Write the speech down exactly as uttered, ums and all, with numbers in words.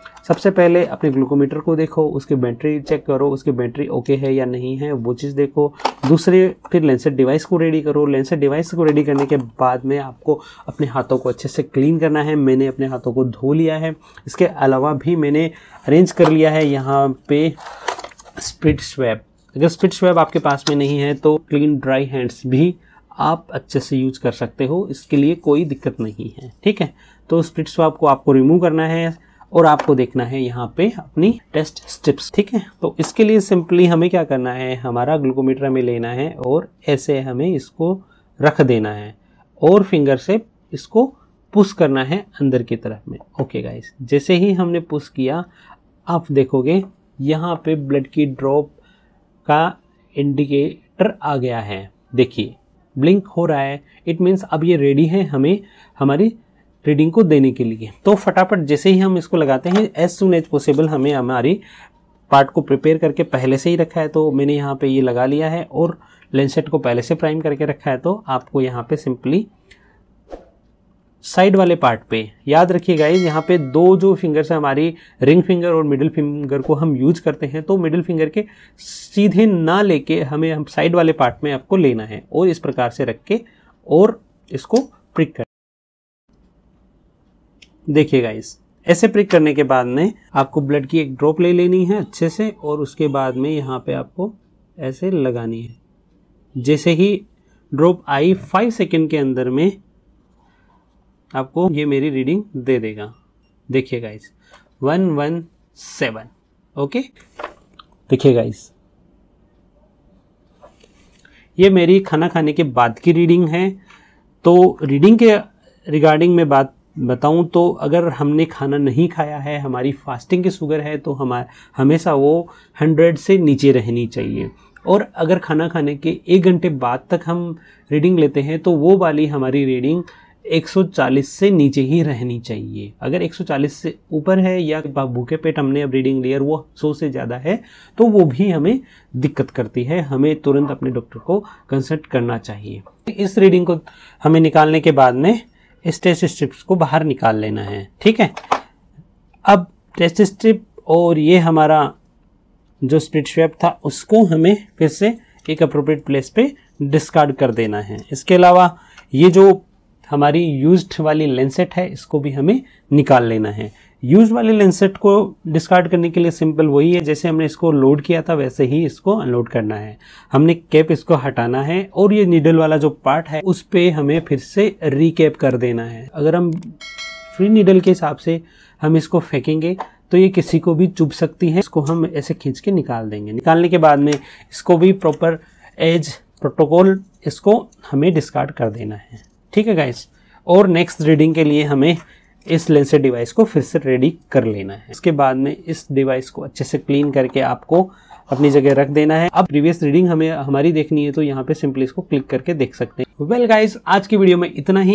सबसे पहले अपने ग्लूकोमीटर को देखो, उसकी बैटरी चेक करो, उसकी बैटरी ओके है या नहीं है वो चीज़ देखो। दूसरे फिर लेंसेट डिवाइस को रेडी करो। लेंसेट डिवाइस को रेडी करने के बाद में आपको अपने हाथों को अच्छे से क्लीन करना है। मैंने अपने हाथों को धो लिया है। इसके अलावा भी मैंने अरेंज कर लिया है यहाँ पे स्पिट स्वैब। अगर स्पिट स्वैब आपके पास में नहीं है तो क्लीन ड्राई हैंड्स भी आप अच्छे से यूज कर सकते हो, इसके लिए कोई दिक्कत नहीं है। ठीक है, तो स्पिट स्वैब को आपको रिमूव करना है और आपको देखना है यहाँ पे अपनी टेस्ट स्ट्रिप्स। ठीक है, तो इसके लिए सिंपली हमें क्या करना है, हमारा ग्लूकोमीटर हमें लेना है और ऐसे हमें इसको रख देना है और फिंगर से इसको पुश करना है अंदर की तरफ में। ओके गाइस, जैसे ही हमने पुश किया आप देखोगे यहाँ पे ब्लड की ड्रॉप का इंडिकेटर आ गया है। देखिए ब्लिंक हो रहा है, इट मीन्स अब ये रेडी है हमें हमारी रीडिंग को देने के लिए। तो फटाफट जैसे ही हम इसको लगाते हैं, एज सुन एज पॉसिबल हमें हमारी पार्ट को प्रिपेयर करके पहले से ही रखा है, तो मैंने यहाँ पे ये लगा लिया है और लेंसेट को पहले से प्राइम करके रखा है। तो आपको यहाँ पे सिंपली साइड वाले पार्ट पे याद रखिएगा, यहाँ पे दो जो फिंगर्स है हमारी रिंग फिंगर और मिडिल फिंगर को हम यूज करते हैं, तो मिडिल फिंगर के सीधे ना लेके हमें हम साइड वाले पार्ट में आपको लेना है और इस प्रकार से रख के और इसको प्रिक कर। देखिएगा इस ऐसे प्रिक करने के बाद में आपको ब्लड की एक ड्रॉप ले लेनी है अच्छे से और उसके बाद में यहाँ पे आपको ऐसे लगानी है। जैसे ही ड्रॉप आई फाइव सेकेंड के अंदर में आपको ये मेरी रीडिंग दे देगा। देखिएगा इस वन वन सेवन। ओके, देखिएगा इस ये मेरी खाना खाने के बाद की रीडिंग है। तो रीडिंग के रिगार्डिंग में बात बताऊं तो अगर हमने खाना नहीं खाया है, हमारी फास्टिंग की शुगर है, तो हमारा हमेशा वो हंड्रेड से नीचे रहनी चाहिए। और अगर खाना खाने के एक घंटे बाद तक हम रीडिंग लेते हैं तो वो वाली हमारी रीडिंग एक सौ चालीस से नीचे ही रहनी चाहिए। अगर एक सौ चालीस से ऊपर है या भूखे पेट हमने अब रीडिंग ली और वो सौ से ज़्यादा है तो वो भी हमें दिक्कत करती है, हमें तुरंत अपने डॉक्टर को कंसल्ट करना चाहिए। इस रीडिंग को हमें निकालने के बाद में इस टेस्ट स्ट्रिप्स को बाहर निकाल लेना है। ठीक है, अब टेस्ट स्ट्रिप और ये हमारा जो स्पिट स्वैब था उसको हमें फिर से एक अप्रोप्रिएट प्लेस पे डिस्कार्ड कर देना है। इसके अलावा ये जो हमारी यूज्ड वाली लेंसेट है इसको भी हमें निकाल लेना है। यूज्ड वाली लेंसेट को डिस्कार्ड करने के लिए सिंपल वही है, जैसे हमने इसको लोड किया था वैसे ही इसको अनलोड करना है। हमने कैप इसको हटाना है और ये नीडल वाला जो पार्ट है उस पे हमें फिर से रिकैप कर देना है। अगर हम फ्री नीडल के हिसाब से हम इसको फेंकेंगे तो ये किसी को भी चुभ सकती है। इसको हम ऐसे खींच के निकाल देंगे। निकालने के बाद में इसको भी प्रॉपर एज प्रोटोकॉल इसको हमें डिस्कार्ड कर देना है। ठीक है गाइस, और नेक्स्ट रीडिंग के लिए हमें इस लेंसेट डिवाइस को फिर से रेडी कर लेना है। इसके बाद में इस डिवाइस को अच्छे से क्लीन करके आपको अपनी जगह रख देना है। अब प्रीवियस रीडिंग हमें हमारी देखनी है तो यहाँ पे सिंपली इसको क्लिक करके देख सकते हैं। वेल गाइस, आज की वीडियो में इतना ही।